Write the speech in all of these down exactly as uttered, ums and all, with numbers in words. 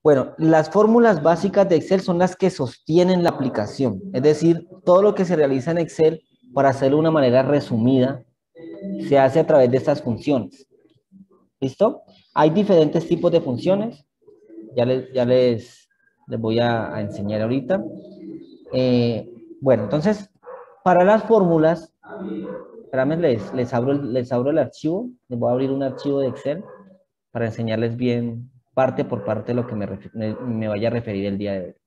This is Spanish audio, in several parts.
Bueno, las fórmulas básicas de Excel son las que sostienen la aplicación. Es decir, todo lo que se realiza en Excel, para hacerlo de una manera resumida, se hace a través de estas funciones. ¿Listo? Hay diferentes tipos de funciones. Ya les, ya les, les voy a, a enseñar ahorita. Eh, bueno, entonces, para las fórmulas, espérame, les, les, abro, el- les abro el archivo. Les voy a abrir un archivo de Excel para enseñarles bien parte por parte de lo que me, ref- me, me vaya a referir el día de hoy.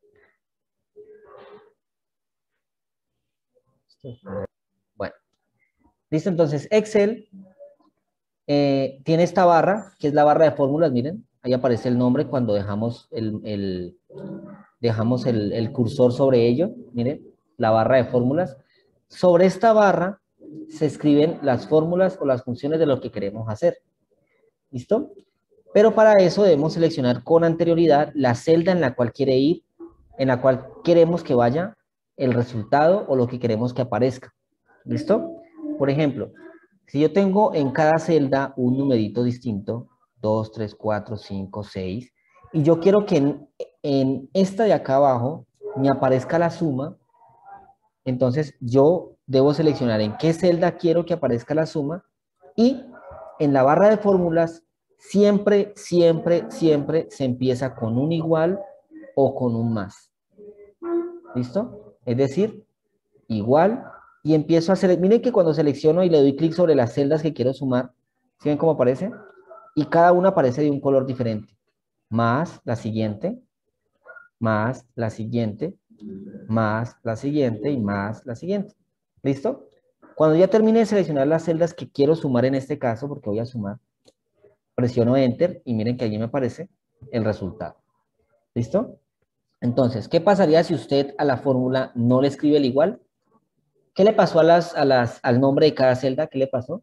Bueno, listo. Entonces, Excel eh, tiene esta barra, que es la barra de fórmulas. Miren, ahí aparece el nombre cuando dejamos el, el, dejamos el, el cursor sobre ello. Miren, la barra de fórmulas. Sobre esta barra se escriben las fórmulas o las funciones de lo que queremos hacer. ¿Listo? Pero para eso debemos seleccionar con anterioridad la celda en la cual quiere ir, en la cual queremos que vaya el resultado o lo que queremos que aparezca. ¿Listo? Por ejemplo, si yo tengo en cada celda un numerito distinto, dos, tres, cuatro, cinco, seis, y yo quiero que en, en esta de acá abajo me aparezca la suma, entonces yo debo seleccionar en qué celda quiero que aparezca la suma y en la barra de fórmulas siempre, siempre, siempre se empieza con un igual o con un más. ¿Listo? Es decir, igual y empiezo a hacer, miren que cuando selecciono y le doy clic sobre las celdas que quiero sumar, ¿sí ven cómo aparece? Y cada una aparece de un color diferente. Más la siguiente, más la siguiente, más la siguiente y más la siguiente. ¿Listo? Cuando ya termine de seleccionar las celdas que quiero sumar en este caso, porque voy a sumar, presiono Enter y miren que allí me aparece el resultado. ¿Listo? Entonces, ¿qué pasaría si usted a la fórmula no le escribe el igual? ¿Qué le pasó a las, a las, al nombre de cada celda? ¿Qué le pasó?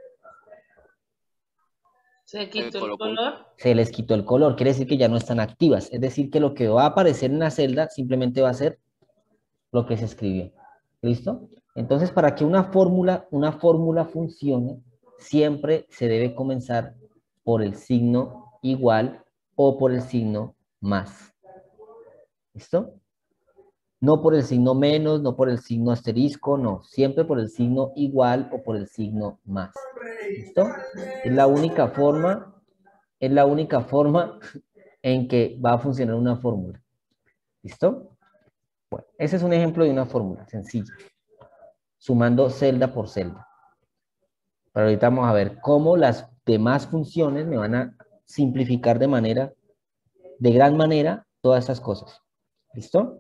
Se quitó el color. Se les quitó el color, quiere decir que ya no están activas. Es decir, que lo que va a aparecer en la celda simplemente va a ser lo que se escribió. ¿Listo? Entonces, para que una fórmula, una fórmula funcione, siempre se debe comenzar por el signo igual o por el signo más. ¿Listo? No por el signo menos, no por el signo asterisco, no. Siempre por el signo igual o por el signo más. ¿Listo? Es la única forma, es la única forma en que va a funcionar una fórmula. ¿Listo? Bueno, ese es un ejemplo de una fórmula sencilla, sumando celda por celda. Pero ahorita vamos a ver cómo las demás funciones me van a simplificar de manera, de gran manera, todas esas cosas. ¿Listo?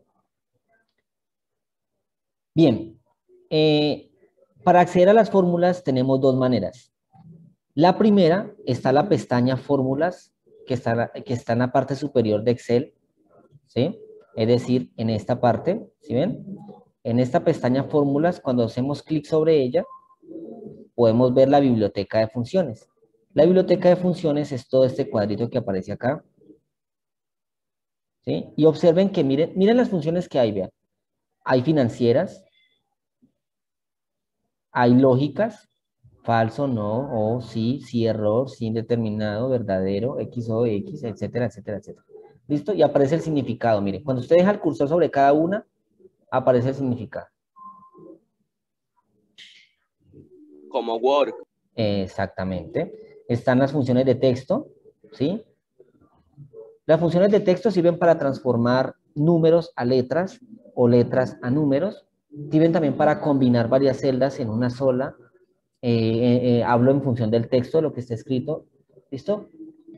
Bien, eh, para acceder a las fórmulas tenemos dos maneras. La primera está la pestaña fórmulas, que está, que está en la parte superior de Excel, ¿sí? Es decir, en esta parte, ¿sí ven? En esta pestaña fórmulas, cuando hacemos clic sobre ella, podemos ver la biblioteca de funciones. La biblioteca de funciones es todo este cuadrito que aparece acá, ¿sí? Y observen que miren, miren las funciones que hay, vean. Hay financieras, hay lógicas, falso, no, o sí, sí, error, sí, indeterminado, verdadero, X o X, etcétera, etcétera, etcétera. ¿Listo? Y aparece el significado. Mire, cuando usted deja el cursor sobre cada una, aparece el significado. Como Word. Exactamente. Están las funciones de texto, ¿sí? Las funciones de texto sirven para transformar números a letras o letras a números. Sirven también para combinar varias celdas en una sola. Eh, eh, eh, hablo en función del texto, de lo que está escrito. ¿Listo?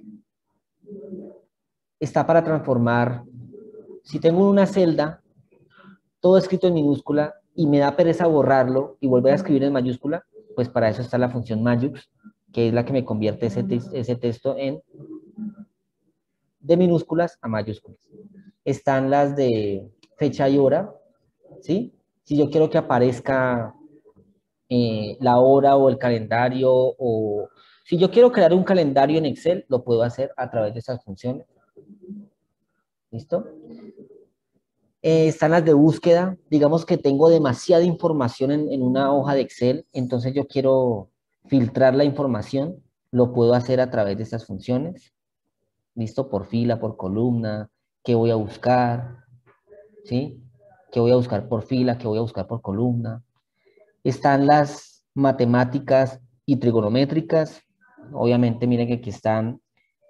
Está para transformar, si tengo una celda, todo escrito en minúscula, y me da pereza borrarlo y volver a escribir en mayúscula, pues para eso está la función majux, que es la que me convierte ese, te ese texto en de minúsculas a mayúsculas. Están las de fecha y hora, ¿sí? Si yo quiero que aparezca eh, la hora o el calendario, o si yo quiero crear un calendario en Excel, lo puedo hacer a través de esas funciones. ¿Listo? Eh, están las de búsqueda. Digamos que tengo demasiada información en, en una hoja de Excel, entonces yo quiero filtrar la información, lo puedo hacer a través de estas funciones. ¿Listo? Por fila, por columna, qué voy a buscar, ¿sí? ¿Qué voy a buscar por fila, qué voy a buscar por columna? Están las matemáticas y trigonométricas. Obviamente, miren que aquí están,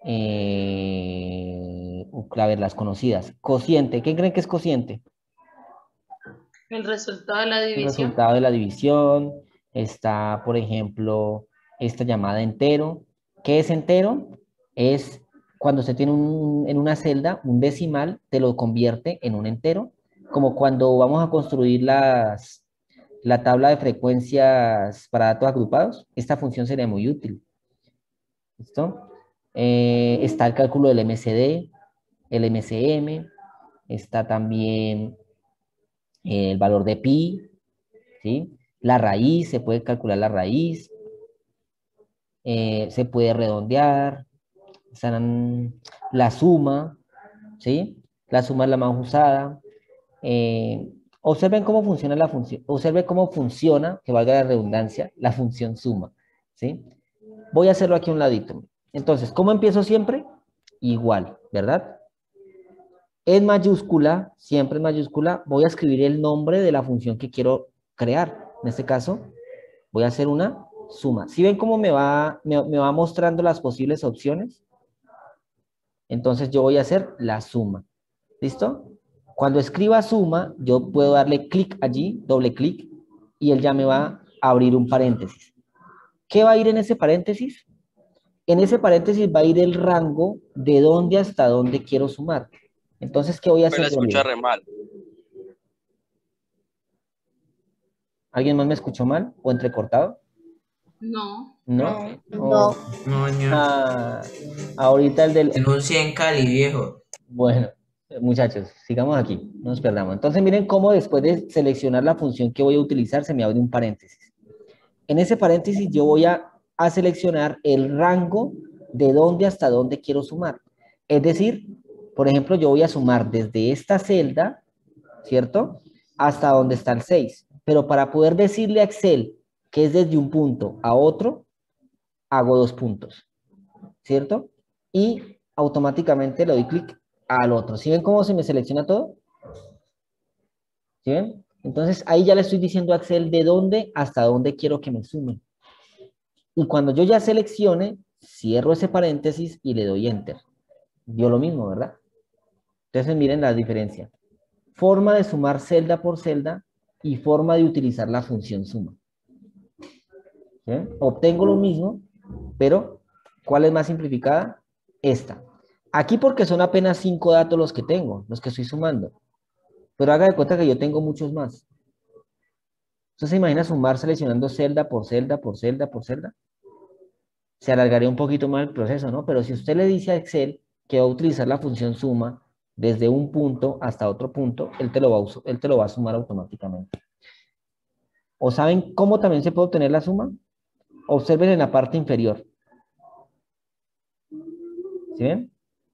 eh, a ver, las conocidas. Cociente, ¿qué creen que es cociente? El resultado de la El división. resultado de la división. Está, por ejemplo, esta llamada entero. ¿Qué es entero? Es cuando se tiene un- en una celda un decimal, te lo convierte en un entero, como cuando vamos a construir las, la tabla de frecuencias para datos agrupados. Esta función sería muy útil. ¿Listo? Eh, está el cálculo del M C D, el M C M, está también eh, el valor de pi, ¿sí? La raíz, se puede calcular la raíz, eh, se puede redondear, están la suma, ¿sí? La suma es la más usada. Eh, observen cómo funciona la función, observen cómo funciona, que valga la redundancia, la función suma, ¿sí? Voy a hacerlo aquí a un ladito. Entonces, ¿cómo empiezo siempre? Igual, ¿verdad? En mayúscula, siempre en mayúscula, voy a escribir el nombre de la función que quiero crear. En este caso, voy a hacer una suma. ¿Sí ven cómo me va, me, me va mostrando las posibles opciones? Entonces yo voy a hacer la suma. ¿Listo? Cuando escriba suma, yo puedo darle clic allí, doble clic, y él ya me va a abrir un paréntesis. ¿Qué va a ir en ese paréntesis? En ese paréntesis va a ir el rango de dónde hasta dónde quiero sumar. Entonces, ¿qué voy a Me la hacer yo? escucha Miren. re mal. ¿Alguien más me escuchó mal o entrecortado? No. ¿No? No. Oh. No, señor. Ah, ahorita el del... Tengo un cien Cali, viejo. Bueno, muchachos, sigamos aquí, no nos perdamos. Entonces miren cómo después de seleccionar la función que voy a utilizar, se me abre un paréntesis. En ese paréntesis yo voy a, a seleccionar el rango de dónde hasta dónde quiero sumar. Es decir, por ejemplo, yo voy a sumar desde esta celda, ¿cierto? Hasta donde está el seis. Pero para poder decirle a Excel que es desde un punto a otro, hago dos puntos, ¿cierto? Y automáticamente le doy clic al otro. ¿Sí ven cómo se me selecciona todo? ¿Sí ven? Entonces ahí ya le estoy diciendo a Excel de dónde hasta dónde quiero que me sume. Y cuando yo ya seleccione, cierro ese paréntesis y le doy Enter. Dio lo mismo, ¿verdad? Entonces miren la diferencia. Forma de sumar celda por celda y forma de utilizar la función suma. ¿Sí? Obtengo lo mismo, pero ¿cuál es más simplificada? Esta. Aquí porque son apenas cinco datos los que tengo, los que estoy sumando. Pero haga de cuenta que yo tengo muchos más. Entonces se imagina sumar seleccionando celda por celda, por celda, por celda. Se alargaría un poquito más el proceso, ¿no? Pero si usted le dice a Excel que va a utilizar la función suma desde un punto hasta otro punto, él te lo va a, él te lo va a sumar automáticamente. ¿O saben cómo también se puede obtener la suma? Observen en la parte inferior. ¿Sí ven?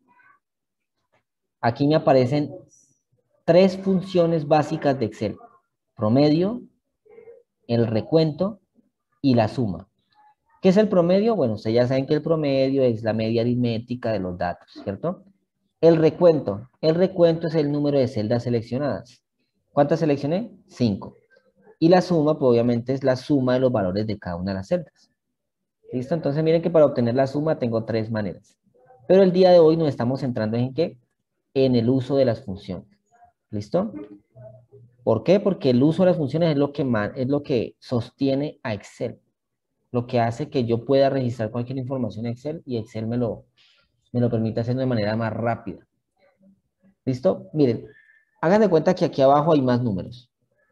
Aquí me aparecen tres funciones básicas de Excel. Promedio, el recuento y la suma. ¿Qué es el promedio? Bueno, ustedes ya saben que el promedio es la media aritmética de los datos, ¿cierto? El recuento. El recuento es el número de celdas seleccionadas. ¿Cuántas seleccioné? Cinco. Y la suma, pues obviamente es la suma de los valores de cada una de las celdas. ¿Listo? Entonces miren que para obtener la suma tengo tres maneras. Pero el día de hoy nos estamos centrando en qué? En el uso de las funciones. ¿Listo? ¿Por qué? Porque el uso de las funciones es lo que, es lo que sostiene a Excel. Lo que hace que yo pueda registrar cualquier información en Excel y Excel me lo, me lo permite hacer de manera más rápida. ¿Listo? Miren, hagan de cuenta que aquí abajo hay más números.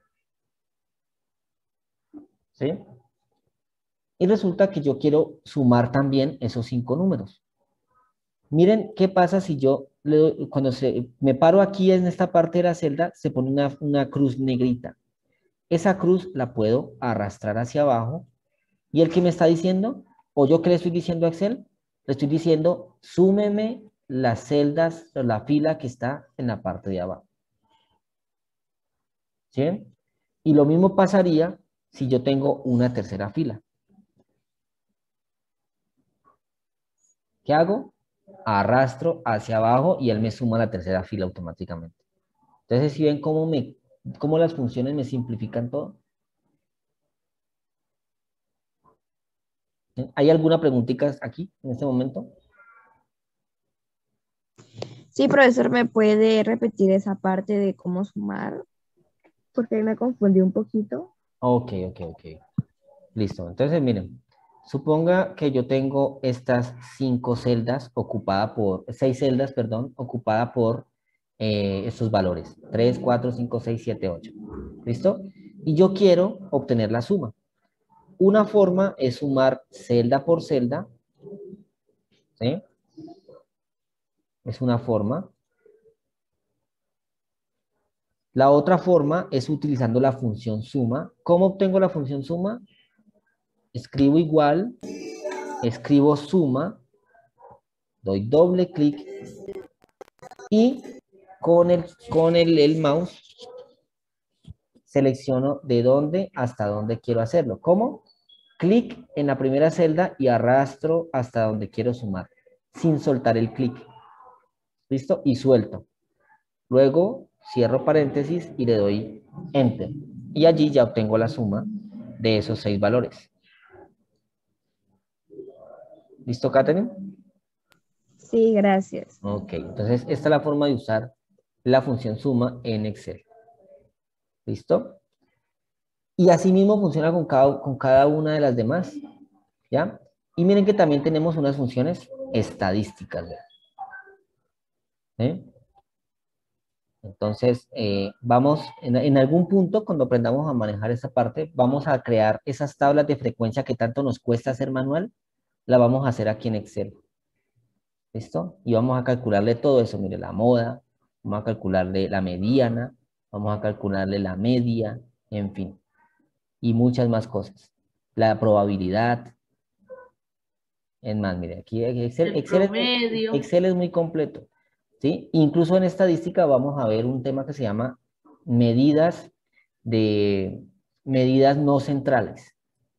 ¿Sí? Y resulta que yo quiero sumar también esos cinco números. Miren qué pasa si yo, le doy, cuando se, me paro aquí en esta parte de la celda, se pone una, una cruz negrita. Esa cruz la puedo arrastrar hacia abajo. ¿Y el que me está diciendo? ¿O yo qué le estoy diciendo a Excel? Le estoy diciendo, súmeme las celdas, la fila que está en la parte de abajo. ¿Sí? Y lo mismo pasaría si yo tengo una tercera fila. ¿Qué hago? arrastro hacia abajo y él me suma la tercera fila automáticamente. Entonces, si ven cómo, me, cómo las funciones me simplifican todo. ¿Hay alguna preguntita aquí en este momento? Sí, profesor, ¿me puede repetir esa parte de cómo sumar? Porque me confundí un poquito. Ok, ok, ok. Listo. Entonces, miren, suponga que yo tengo estas cinco celdas ocupadas por, seis celdas, perdón, ocupadas por eh, estos valores. tres, cuatro, cinco, seis, siete, ocho. ¿Listo? Y yo quiero obtener la suma. Una forma es sumar celda por celda. ¿Sí? Es una forma. La otra forma es utilizando la función suma. ¿Cómo obtengo la función suma? Escribo igual, escribo suma, doy doble clic y con el, con el, el mouse selecciono de dónde hasta dónde quiero hacerlo. ¿Cómo? Clic en la primera celda y arrastro hasta donde quiero sumar, sin soltar el clic. ¿Listo? Y suelto. Luego cierro paréntesis y le doy Enter. Y allí ya obtengo la suma de esos seis valores. ¿Listo, Katherine? Sí, gracias. Ok, entonces esta es la forma de usar la función suma en Excel. ¿Listo? Y así mismo funciona con cada, con cada una de las demás. ¿Ya? Y miren que también tenemos unas funciones estadísticas. ¿Ya? ¿Eh? Entonces, eh, vamos, en, en algún punto, cuando aprendamos a manejar esa parte, vamos a crear esas tablas de frecuencia que tanto nos cuesta hacer manual, la vamos a hacer aquí en Excel. ¿Listo? Y vamos a calcularle todo eso, mire, la moda, vamos a calcularle la mediana, vamos a calcularle la media, en fin, y muchas más cosas. La probabilidad. Es más, mire, aquí Excel, El Excel, es, promedio. Excel es muy completo. ¿Sí? Incluso en estadística vamos a ver un tema que se llama medidas de medidas no centrales.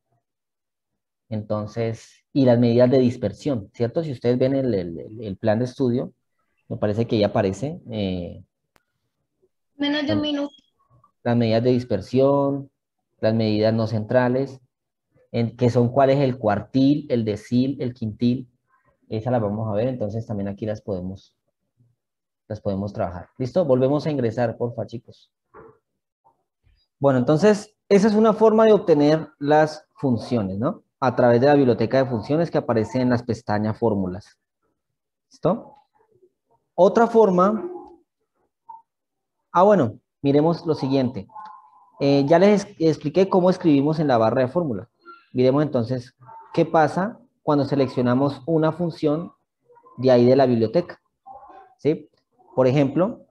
Entonces, y las medidas de dispersión, ¿cierto? Si ustedes ven el, el, el plan de estudio, me parece que ya aparece eh, Menos de un minuto. las medidas de dispersión, las medidas no centrales, en, que son cuál es el cuartil, el decil, el quintil. Esas las vamos a ver, entonces también aquí las podemos, las podemos trabajar. ¿Listo? Volvemos a ingresar, porfa, chicos. Bueno, entonces, esa es una forma de obtener las funciones, ¿no? A través de la biblioteca de funciones que aparece en las pestañas fórmulas. ¿Listo? Otra forma... Ah, bueno, miremos lo siguiente. Eh, ya les expliqué cómo escribimos en la barra de fórmula. Miremos entonces qué pasa cuando seleccionamos una función de ahí de la biblioteca. ¿Sí? Por ejemplo,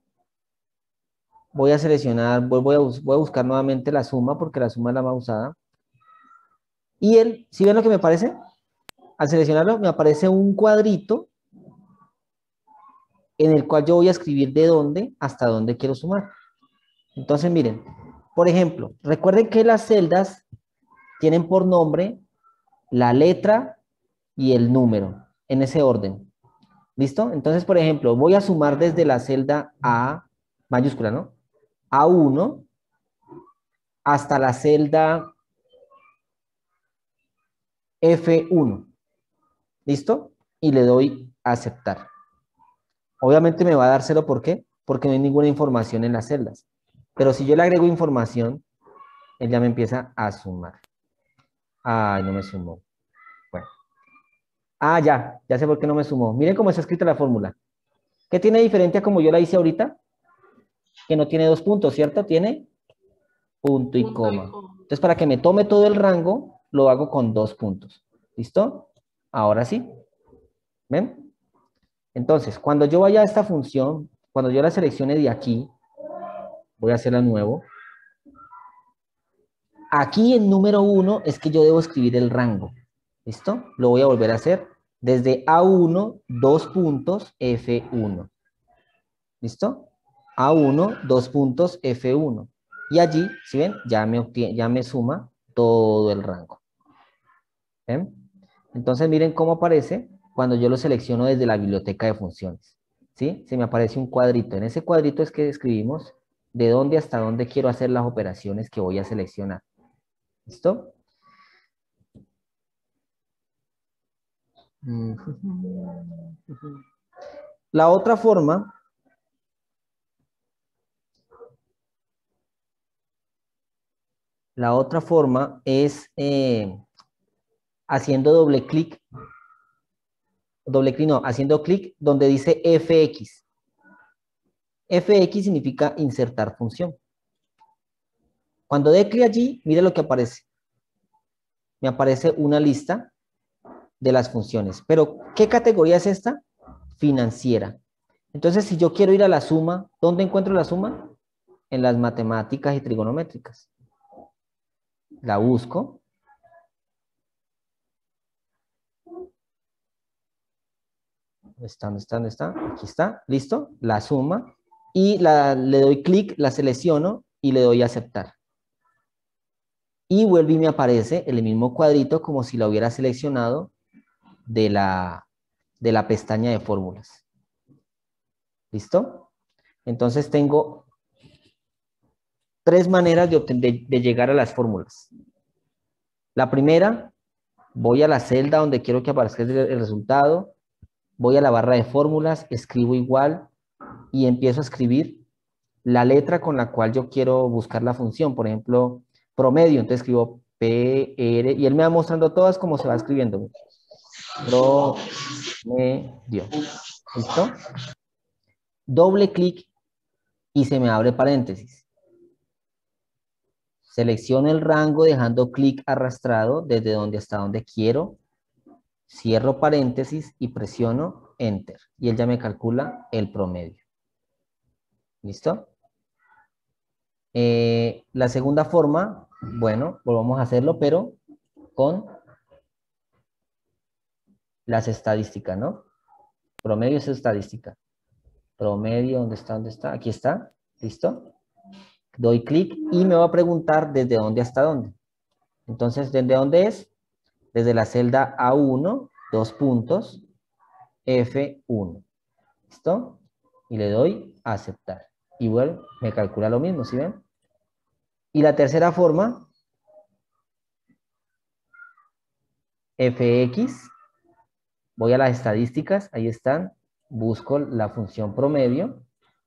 voy a seleccionar, voy a, voy a buscar nuevamente la suma porque la suma es la más usada. Y él, ¿sí ven lo que me parece? Al seleccionarlo me aparece un cuadrito en el cual yo voy a escribir de dónde hasta dónde quiero sumar. Entonces, miren, por ejemplo, recuerden que las celdas tienen por nombre la letra y el número, en ese orden. ¿Listo? Entonces, por ejemplo, voy a sumar desde la celda A, mayúscula, ¿no? A uno, hasta la celda F uno. ¿Listo? Y le doy a aceptar. Obviamente me va a dar cero, ¿por qué? Porque no hay ninguna información en las celdas. Pero si yo le agrego información, él ya me empieza a sumar. Ay, no me sumó. Bueno. Ah, ya, ya sé por qué no me sumó. Miren cómo está escrita la fórmula. ¿Qué tiene diferente a como yo la hice ahorita? Que no tiene dos puntos, ¿cierto? Tiene punto y Punto coma. y coma. Entonces, para que me tome todo el rango, lo hago con dos puntos. ¿Listo? Ahora sí. ¿Ven? Entonces, cuando yo vaya a esta función, cuando yo la seleccione de aquí, voy a hacerla nuevo. Aquí en número uno es que yo debo escribir el rango. ¿Listo? Lo voy a volver a hacer. Desde A uno, dos puntos, F uno. ¿Listo? A uno, dos puntos, F uno. Y allí, ¿sí ven? Ya me, obtiene, ya me suma todo el rango. ¿Ven? Entonces miren cómo aparece cuando yo lo selecciono desde la biblioteca de funciones. ¿Sí? Se me aparece un cuadrito. En ese cuadrito es que escribimos de dónde hasta dónde quiero hacer las operaciones que voy a seleccionar. ¿Listo? La otra forma la otra forma es eh, haciendo doble clic doble clic no, haciendo clic donde dice F X. F X significa insertar función. Cuando dé clic allí, mire lo que aparece. Me aparece una lista de las funciones. Pero, ¿qué categoría es esta? Financiera. Entonces, si yo quiero ir a la suma, ¿dónde encuentro la suma? En las matemáticas y trigonométricas. La busco. ¿Dónde está? ¿Dónde está? ¿Dónde está? Aquí está. ¿Listo? La suma. Y la, le doy clic, la selecciono y le doy a aceptar. Y vuelve y me aparece el mismo cuadrito como si lo hubiera seleccionado de la, de la pestaña de fórmulas. ¿Listo? Entonces tengo tres maneras de, de, de llegar a las fórmulas. La primera, voy a la celda donde quiero que aparezca el, el resultado, voy a la barra de fórmulas, escribo igual y empiezo a escribir la letra con la cual yo quiero buscar la función. Por ejemplo, promedio, entonces escribo P, R, y él me va mostrando todas como se va escribiendo. Promedio. ¿Listo? Doble clic y se me abre paréntesis. Selecciono el rango dejando clic arrastrado desde donde hasta donde quiero. Cierro paréntesis y presiono Enter. Y él ya me calcula el promedio. ¿Listo? Eh, la segunda forma, bueno, volvamos a hacerlo, pero con las estadísticas, ¿no? Promedio es estadística. Promedio, ¿dónde está? ¿Dónde está? Aquí está. ¿Listo? Doy clic y me va a preguntar desde dónde hasta dónde. Entonces, ¿desde dónde es? Desde la celda A uno, dos puntos, F uno. ¿Listo? Y le doy a aceptar. Igual me calcula lo mismo, ¿sí ven? Y la tercera forma, F X. Voy a las estadísticas, ahí están. Busco la función promedio.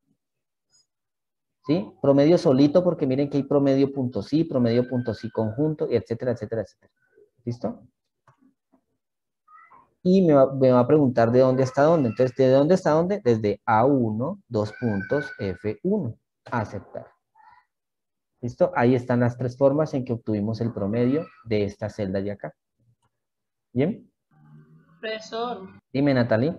¿Sí? Promedio solito, porque miren que hay promedio punto sí, promedio punto sí conjunto, etcétera, etcétera, etcétera. ¿Listo? Y me va, me va a preguntar de dónde hasta dónde. Entonces, ¿de dónde hasta dónde? Desde A uno, dos puntos, F uno. Aceptar. ¿Listo? Ahí están las tres formas en que obtuvimos el promedio de esta celda de acá. ¿Bien? Profesor, Dime, Natalie.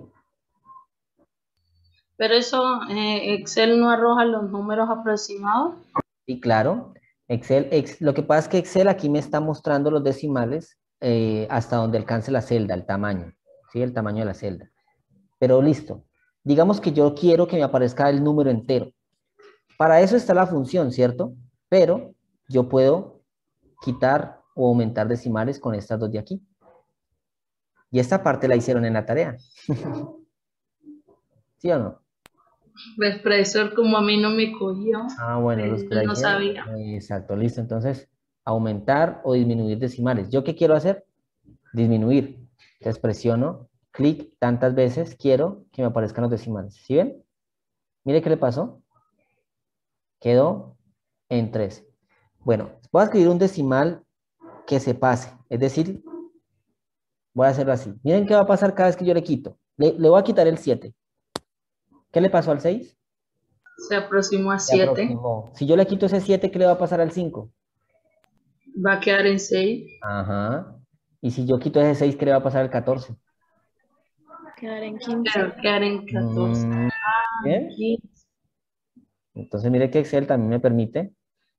pero eso, eh, Excel no arroja los números aproximados. Sí, claro. Excel, ex, lo que pasa es que Excel aquí me está mostrando los decimales eh, hasta donde alcance la celda, el tamaño. ¿Sí? El tamaño de la celda. Pero listo. Digamos que yo quiero que me aparezca el número entero. Para eso está la función, ¿cierto? Pero yo puedo quitar o aumentar decimales con estas dos de aquí. Y esta parte la hicieron en la tarea. ¿Sí o no? Pues, profesor, como a mí no me cogió, Ah, bueno, los pues, que la no hicieron. sabía. Exacto, listo. Entonces, aumentar o disminuir decimales. ¿Yo qué quiero hacer? Disminuir. Entonces presiono, clic tantas veces, quiero que me aparezcan los decimales. ¿Sí ven? Mire qué le pasó. Quedó en tres. Bueno, voy a escribir un decimal que se pase. Es decir, voy a hacerlo así. Miren qué va a pasar cada vez que yo le quito. Le, le voy a quitar el siete. ¿Qué le pasó al seis? Se aproximó a Se siete, aproximó. Si yo le quito ese siete, ¿qué le va a pasar al cinco? va a quedar en seis, Ajá. Y si yo quito ese seis, ¿qué le va a pasar al catorce? Quedar en quince. va a quedar en catorce. Mm, bien. Aquí, Entonces mire que Excel también me permite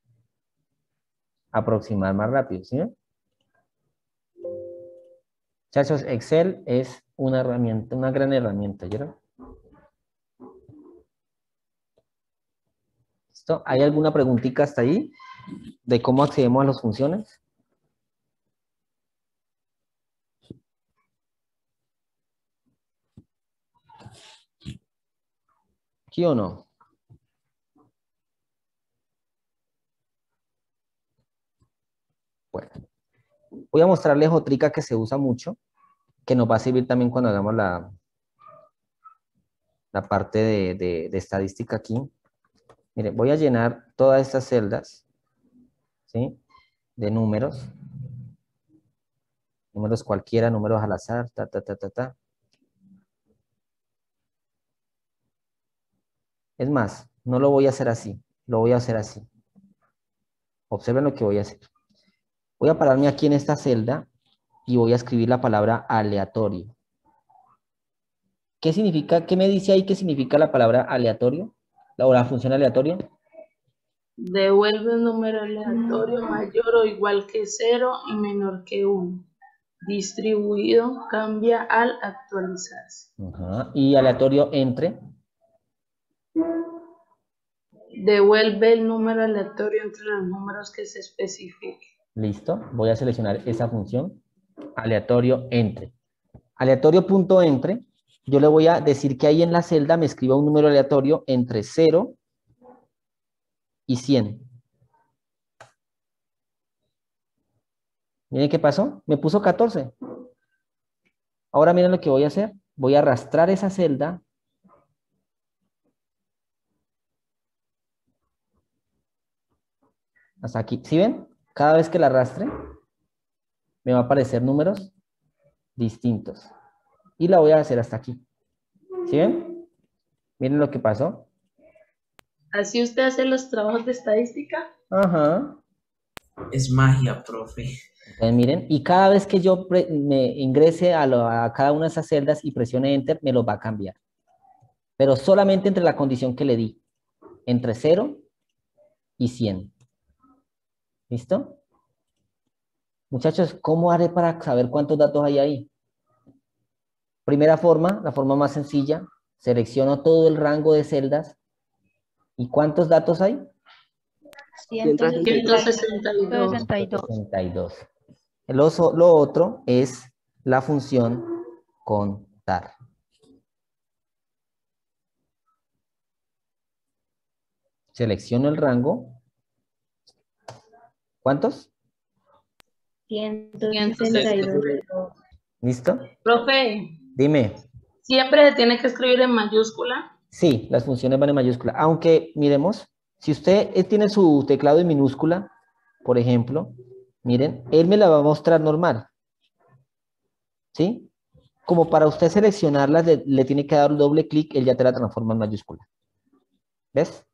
aproximar más rápido, ¿sí? Muchachos, Excel es una herramienta, una gran herramienta, ¿vieron? ¿Listo? ¿Hay alguna preguntita hasta ahí de cómo accedemos a las funciones? ¿Sí o no? Bueno, voy a mostrarles otra que se usa mucho, que nos va a servir también cuando hagamos la, la parte de, de, de estadística aquí. Miren, voy a llenar todas estas celdas, ¿sí? De números. Números cualquiera, números al azar, ta, ta, ta, ta, ta. Es más, no lo voy a hacer así, lo voy a hacer así. Observen lo que voy a hacer. Voy a pararme aquí en esta celda y voy a escribir la palabra aleatorio. ¿Qué significa? ¿Qué me dice ahí qué significa la palabra aleatorio? La, o la función aleatorio. Devuelve un número aleatorio mayor o igual que cero y menor que uno. Distribuido cambia al actualizarse. Ajá. Y aleatorio entre. Devuelve el número aleatorio entre los números que se especifique. Listo. Voy a seleccionar esa función. Aleatorio entre. Aleatorio punto entre. Yo le voy a decir que ahí en la celda me escriba un número aleatorio entre cero y cien. Miren qué pasó. Me puso catorce. Ahora miren lo que voy a hacer. Voy a arrastrar esa celda. Hasta aquí. ¿Sí ven? Cada vez que la arrastre, me va a aparecer números distintos. Y la voy a hacer hasta aquí. ¿Sí ven? Miren lo que pasó. ¿Así usted hace los trabajos de estadística? Ajá. Es magia, profe. Entonces, miren, y cada vez que yo pre- me ingrese a, lo- a cada una de esas celdas y presione Enter, me los va a cambiar. Pero solamente entre la condición que le di. Entre cero y cien. ¿Listo? Muchachos, ¿cómo haré para saber cuántos datos hay ahí? Primera forma, la forma más sencilla. Selecciono todo el rango de celdas. ¿Y cuántos datos hay? ciento sesenta y dos. sesenta y dos. sesenta y dos. El oso, lo otro es la función contar. Selecciono el rango. ¿Cuántos? ciento ciento sesenta y sesenta dos. y dos. ¿Listo? Profe, Dime. ¿siempre se tiene que escribir en mayúscula? Sí, las funciones van en mayúscula. Aunque, miremos, si usted eh, tiene su teclado en minúscula, por ejemplo, miren, él me la va a mostrar normal. ¿Sí? Como para usted seleccionarlas, le, le tiene que dar un doble clic, él ya te la transforma en mayúscula. ¿Ves?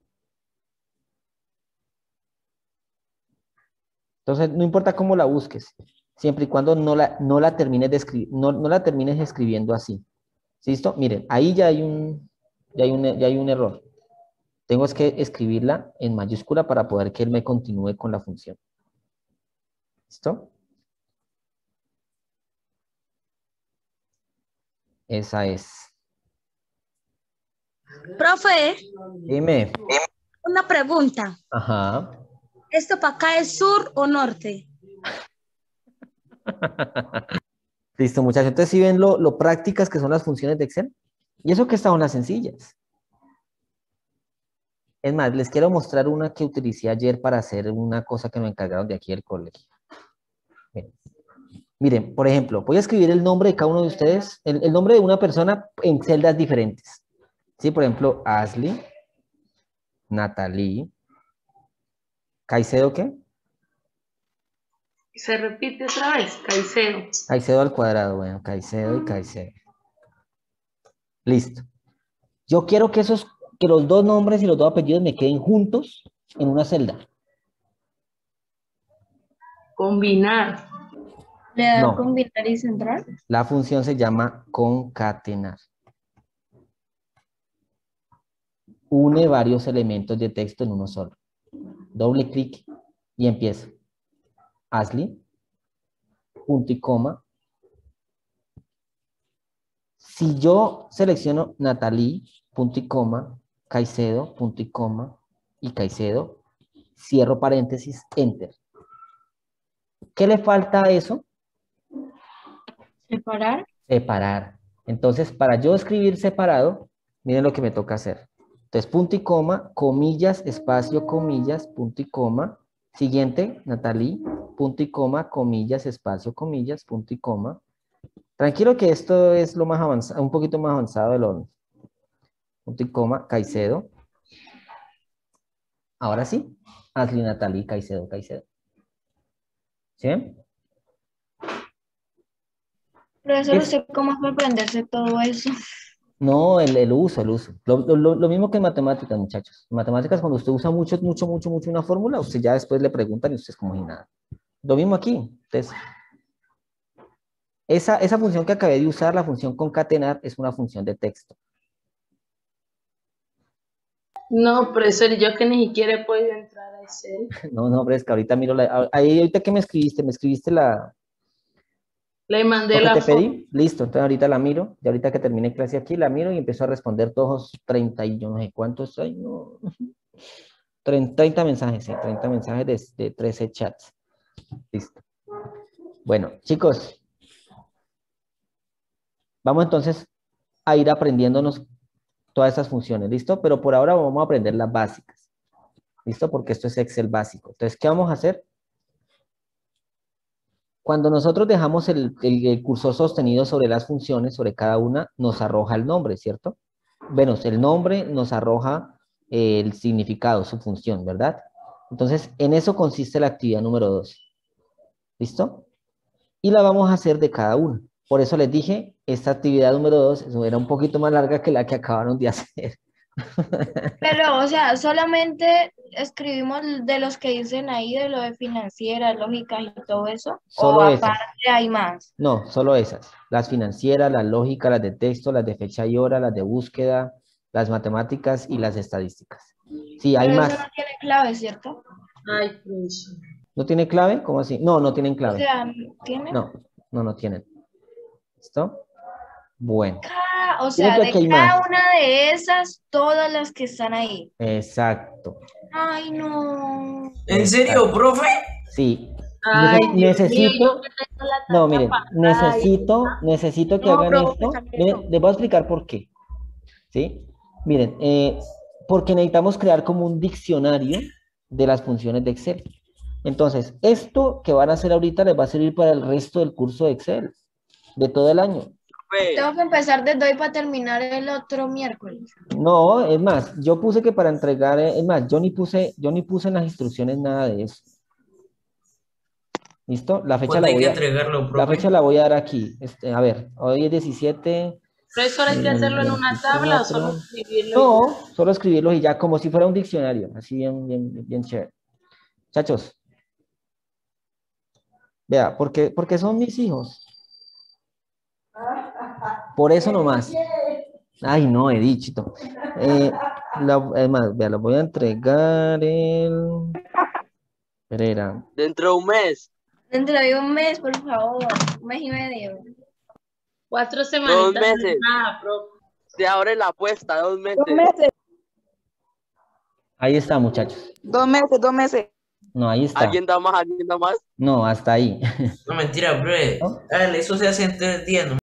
Entonces, no importa cómo la busques, siempre y cuando no la, no la termines de escribir, no, no la termines escribiendo así. ¿Listo? Miren, ahí ya hay un, ya hay un, ya hay un error. Tengo es que escribirla en mayúscula para poder que él me continúe con la función. ¿Listo? Esa es. Profe, Dime. una pregunta. Ajá. ¿Esto para acá es sur o norte? Listo, muchachos. Entonces, ¿sí ven lo, lo prácticas que son las funciones de Excel? Y eso que estaban las sencillas. Es más, les quiero mostrar una que utilicé ayer para hacer una cosa que me encargaron de aquí del colegio. Miren. Miren, por ejemplo, voy a escribir el nombre de cada uno de ustedes, el, el nombre de una persona en celdas diferentes. ¿Sí? Por ejemplo, Ashley, Natalie, ¿Caicedo qué? Se repite otra vez, Caicedo. Caicedo al cuadrado, bueno, Caicedo y Caicedo. Listo. Yo quiero que esos, que los dos nombres y los dos apellidos me queden juntos en una celda. Combinar. ¿Le da No. combinar y centrar? La función se llama concatenar. Une varios elementos de texto en uno solo. Doble clic y empiezo. Ashley, punto y coma. Si yo selecciono Natalie, punto y coma, Caicedo, punto y coma, y Caicedo, cierro paréntesis, enter. ¿Qué le falta a eso? Separar. Separar. Entonces, para yo escribir separado, miren lo que me toca hacer. Entonces, punto y coma, comillas, espacio, comillas, punto y coma. Siguiente, Natalie, punto y coma, comillas, espacio, comillas, punto y coma. Tranquilo que esto es lo más avanzado, un poquito más avanzado del horno. Punto y coma, Caicedo. Ahora sí, Ashley, Natalie, Caicedo, Caicedo. ¿Sí? Profesor, Es- ¿usted cómo fue aprenderse todo eso? No, el, el uso, el uso. Lo, lo- lo mismo que en matemáticas, muchachos. En matemáticas, cuando usted usa mucho, mucho, mucho, mucho una fórmula, usted ya después le preguntan y usted es como si nada. Lo mismo aquí. Entonces, esa, esa función que acabé de usar, la función concatenar, es una función de texto. No, profesor, yo que ni siquiera he podido entrar a Excel. No, no, pero es que ahorita miro la... Ahí, ahorita que me escribiste, me escribiste la... Le mandé Lo que la te foto. pedí, listo. Entonces ahorita la miro, y ahorita que termine clase aquí, la miro y empiezo a responder todos treinta y yo no sé cuántos hay, no... treinta, treinta mensajes, sí, treinta mensajes de, de trece chats. Listo. Bueno, chicos, vamos entonces a ir aprendiéndonos todas estas funciones, ¿listo? Pero por ahora vamos a aprender las básicas, ¿listo? Porque esto es Excel básico. Entonces, ¿qué vamos a hacer? Cuando nosotros dejamos el, el, el cursor sostenido sobre las funciones, sobre cada una, nos arroja el nombre, ¿cierto? Bueno, el nombre nos arroja eh, el significado, su función, ¿verdad? Entonces, en eso consiste la actividad número dos. ¿Listo? Y la vamos a hacer de cada una. Por eso les dije, esta actividad número dos era un poquito más larga que la que acabaron de hacer. Pero, o sea, solamente escribimos de los que dicen ahí, de lo de financiera, lógica y todo eso. Solo o esas. aparte hay más. No, solo esas. Las financieras, las lógicas, las de texto, las de fecha y hora, las de búsqueda, las matemáticas y las estadísticas. Sí, hay Pero más. eso no tiene clave, ¿cierto? Ay, profesor. ¿No tiene clave? ¿Cómo así? No, no tienen O clave. sea, ¿tiene? No, no, no tienen. ¿Listo? Bueno. Cada- o Creo sea, que de aquí hay cada más. una de esas, todas las que están ahí. Exacto. Ay, no. ¿En Exacto. serio, profe? Sí. Ay, Nece- Dios mío, necesito... yo que tengo la No, tarea miren, para- necesito, necesito que No, hagan profe, esto. también Miren, no. les voy a explicar por qué. ¿Sí? Miren, eh, porque necesitamos crear como un diccionario de las funciones de Excel. Entonces, esto que van a hacer ahorita les va a servir para el resto del curso de Excel, de todo el año. Profe, Tengo que empezar desde hoy para terminar el otro miércoles. No, es más, yo puse que para entregar, eh, es más, yo ni puse, yo ni puse en las instrucciones nada de eso. ¿Listo? La fecha ¿Cuándo la hay voy que a, entregarlo, la profe? fecha la voy a dar aquí. Este, a ver, hoy es diecisiete. Profesor, ¿hay que el hacerlo en una tabla o solo veinticuatro. escribirlo? No, solo escribirlos y ya, como si fuera un diccionario, así bien, bien, bien chévere. Muchachos, vea, porque, porque son mis hijos. Por eso nomás. Ay, no, he dicho. Eh, la- es más, vea, lo voy a entregar el... Pereira. dentro de un mes, Dentro de un mes, por favor. Un mes y medio. Cuatro dos semanitas. no es meses, Nada, profe. se abre la apuesta, dos meses. Dos meses, Ahí está, muchachos. dos meses, dos meses. No, ahí está. ¿Alguien da más? ¿Alguien da más? No, hasta ahí. No, mentira, profe. ¿No? Dale, eso se hace en tres días, ¿no?